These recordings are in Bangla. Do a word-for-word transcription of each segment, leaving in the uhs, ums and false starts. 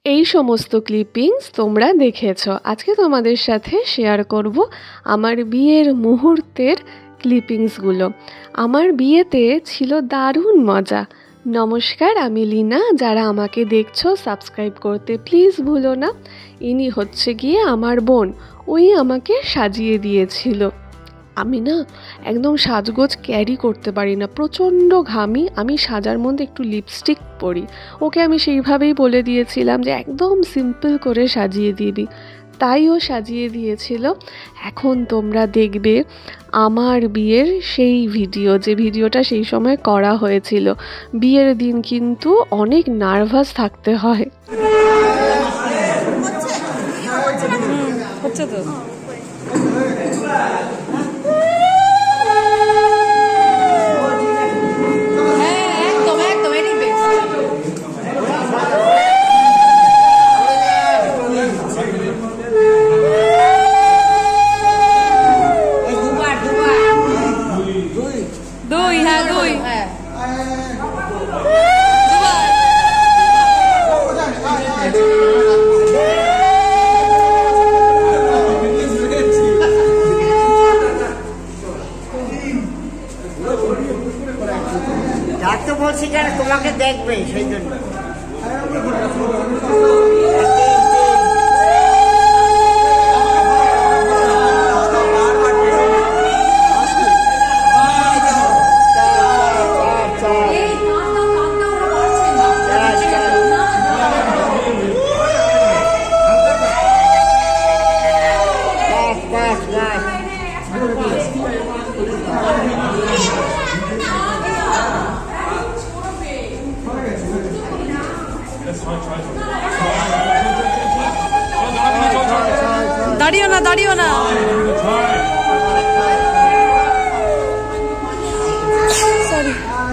এই সমস্ত ক্লিপিংস তোমরা দেখেছো। আজকে তোমাদের সাথে শেয়ার করব আমার বিয়ের মুহূর্তের ক্লিপিংসগুলো। আমার বিয়েতে ছিল দারুণ মজা। নমস্কার, আমি লীনা। যারা আমাকে দেখছো সাবস্ক্রাইব করতে প্লিজ ভুলো না। ইনি হচ্ছে গিয়ে আমার বোন, ওই আমাকে সাজিয়ে দিয়েছিল। আমি না একদম সাজগোজ ক্যারি করতে পারি না, প্রচণ্ড ঘামি। আমি সাজার মধ্যে একটু লিপস্টিক পরি। ওকে আমি সেইভাবেই বলে দিয়েছিলাম যে একদম সিম্পল করে সাজিয়ে দিবি, তাই ও সাজিয়ে দিয়েছিল। এখন তোমরা দেখবে আমার বিয়ের সেই ভিডিও, যে ভিডিওটা সেই সময় করা হয়েছিল। বিয়ের দিন কিন্তু অনেক নার্ভাস থাকতে হয়। হচ্ছে তো ডাক্তার বলছি কেন তোমাকে দেখবে সেই জন্য। দাঁড়িও না, দাঁড়িও না। সরি,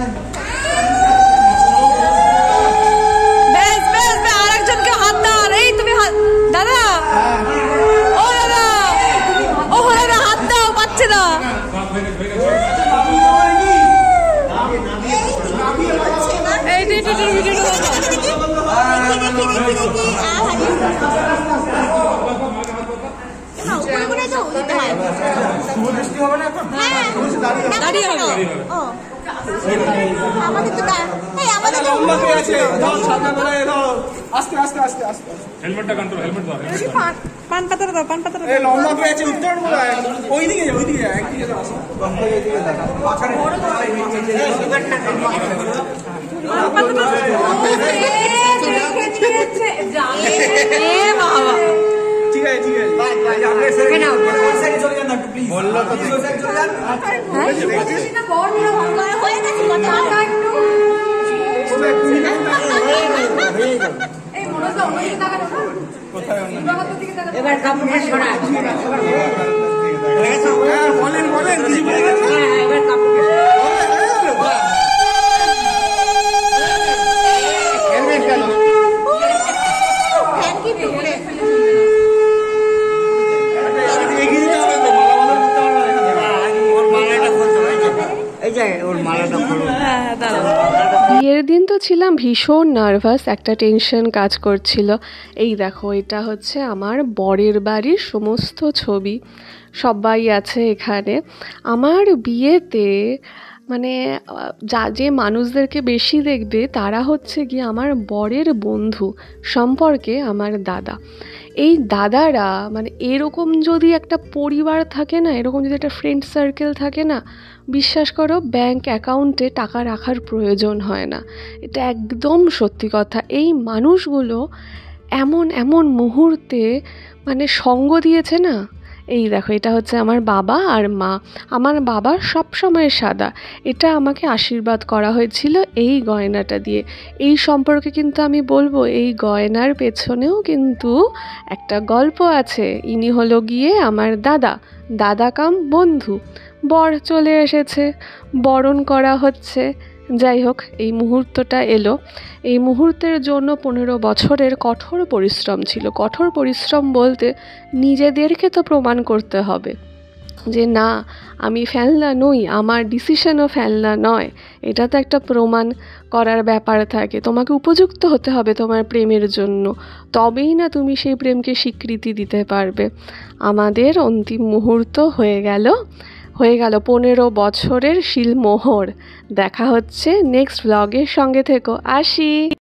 বেশ বেশ বেশ, আরেকজনকে হাত দাও। এই তুমি দাদা, ও দাদা, ও দাদা হাত দাও, পাচ্ছে না। এই ভিডিওটা দাঁড়িয়ে হবে। আস্তে আস্তে আস্তে আস্তে হেলমেটটা কন্ট্রোল, হেলমেট দাও, পান পাতাটা দাও, পান পাতাটা এই লম্বা করে আছে উত্তর বলা ওইদিকে যাও, ওইদিকে যাও, একদিকে যাও, লম্বা এইদিকে দেখো মাথায় এ বাবা। ঠিক আছে ঠিক আছে, ভাই আপনি সেখানে নাও, সাইডে চলে যান না একটু প্লিজ। বললো তো সাইডে চলে যান। হ্যাঁ না, বড় বড় ভাঙা হয়ে গেছে, কথা একটু ওটা তুমি না হয়ে গেল। এই মনোজ দাও, ওই টাকা দাও কোথায় অন্য এবার কাপড়টা সরা হ্যাঁ বলেন বলেন কিছু বলেন। হ্যাঁ এবার কাপড়টা হেলমেট গেল। থ্যাংক ইউ তোমরা বিয়ের দিন তো ছিলাম ভীষণ নার্ভাস, একটা টেনশন কাজ করছিল। এই দেখো, এটা হচ্ছে আমার বরের বাড়ির সমস্ত ছবি, সবাই আছে এখানে। আমার বিয়েতে মানে যা যে মানুষদেরকে বেশি দেখবে তারা হচ্ছে গিয়ে আমার বরের বন্ধু সম্পর্কে আমার দাদা। এই দাদারা মানে এরকম যদি একটা পরিবার থাকে না, এরকম যদি একটা ফ্রেন্ড সার্কেল থাকে না, বিশ্বাস করো ব্যাংক অ্যাকাউন্টে টাকা রাখার প্রয়োজন হয় না। এটা একদম সত্যি কথা। এই মানুষগুলো এমন এমন মুহূর্তে মানে সঙ্গ দিয়েছে না। এই দেখো, এটা হচ্ছে আমার বাবা আর মা। আমার বাবা সব সময় সাদা, এটা আমাকে আশীর্বাদ করা হয়েছিল এই গয়নাটা দিয়ে। এই সম্পর্কে কিন্তু আমি বলবো, এই গয়নার পেছনেও কিন্তু একটা গল্প আছে। ইনি হলো গিয়ে আমার দাদা, দাদা কাম বন্ধু। বর চলে এসেছে, বরণ করা হচ্ছে। যাই হোক, এই মুহূর্তটা এলো। এই মুহূর্তের জন্য পনেরো বছরের কঠোর পরিশ্রম ছিল। কঠোর পরিশ্রম বলতে নিজেদেরকে তো প্রমাণ করতে হবে, যে না আমি ফেলনা নই, আমার ডিসিশনও ফেলনা নয়। এটা তো একটা প্রমাণ করার ব্যাপার থাকে, তোমাকে উপযুক্ত হতে হবে তোমার প্রেমের জন্য, তবেই না তুমি সেই প্রেমকে স্বীকৃতি দিতে পারবে। আমাদের অন্তিম মুহূর্ত হয়ে গেল হয়ে গেল পনেরো বছরের শিলমোহর। দেখা হচ্ছে নেক্সট ব্লগের, সঙ্গে থেকো, আসি।